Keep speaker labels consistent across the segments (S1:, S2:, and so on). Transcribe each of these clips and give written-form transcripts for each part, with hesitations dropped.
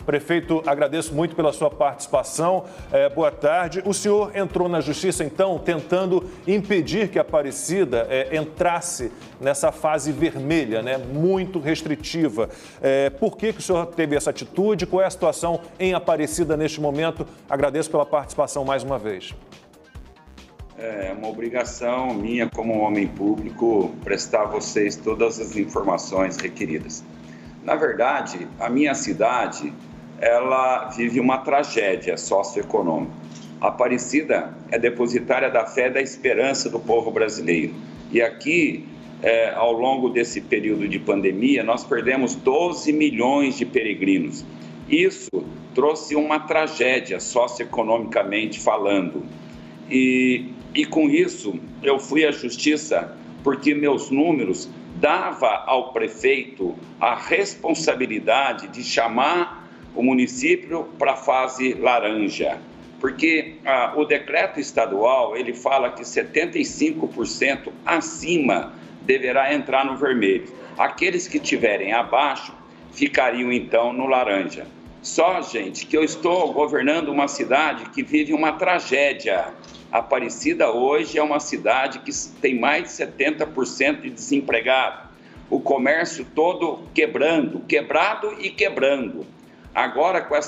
S1: Prefeito, agradeço muito pela sua participação. Boa tarde. O senhor entrou na Justiça, então, tentando impedir que a Aparecida entrasse nessa fase vermelha, né? Muito restritiva. Por que o senhor teve essa atitude? Qual é a situação em Aparecida neste momento? Agradeço pela participação mais uma vez.
S2: É uma obrigação minha, como homem público, prestar a vocês todas as informações requeridas. Na verdade, a minha cidade, ela vive uma tragédia socioeconômica. A Aparecida é depositária da fé e da esperança do povo brasileiro. E aqui, ao longo desse período de pandemia, nós perdemos 12 milhões de peregrinos. Isso trouxe uma tragédia socioeconomicamente falando. E com isso, eu fui à Justiça porque meus números davam ao prefeito a responsabilidade de chamar o município para a fase laranja. Porque o decreto estadual, ele fala que 75% acima deverá entrar no vermelho. Aqueles que estiverem abaixo ficariam, então, no laranja. Só, gente, que eu estou governando uma cidade que vive uma tragédia. Aparecida hoje é uma cidade que tem mais de 70% de desempregado. O comércio todo quebrado e quebrando. Agora, com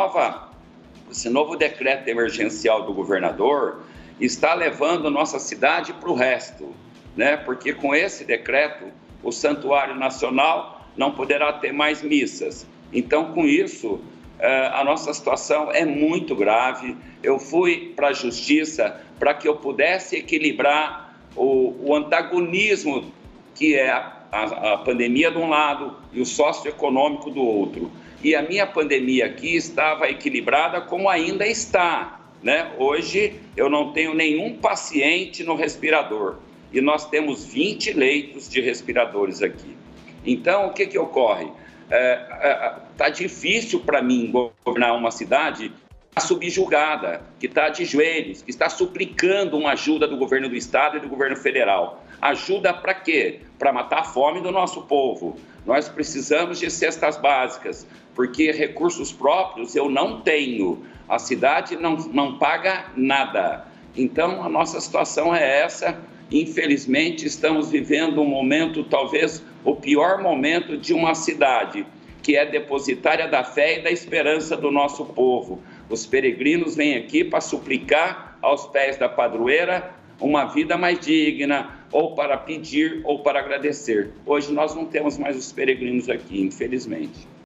S2: esse novo decreto emergencial do governador, está levando nossa cidade para o resto, né? Porque com esse decreto, o Santuário Nacional não poderá ter mais missas. Então, com isso, a nossa situação é muito grave. Eu fui para a Justiça para que eu pudesse equilibrar o antagonismo que é a pandemia de um lado e o socioeconômico do outro. E a minha pandemia aqui estava equilibrada como ainda está, né? Hoje eu não tenho nenhum paciente no respirador e nós temos 20 leitos de respiradores aqui. Então, o que ocorre? Tá difícil para mim governar uma cidade subjugada, que está de joelhos, que está suplicando uma ajuda do governo do estado e do governo federal. Ajuda para quê? Para matar a fome do nosso povo. Nós precisamos de cestas básicas, porque recursos próprios eu não tenho. A cidade não paga nada. Então, a nossa situação é essa. Infelizmente, estamos vivendo um momento, talvez o pior momento de uma cidade, que é depositária da fé e da esperança do nosso povo. Os peregrinos vêm aqui para suplicar aos pés da padroeira uma vida mais digna, ou para pedir, ou para agradecer. Hoje nós não temos mais os peregrinos aqui, infelizmente.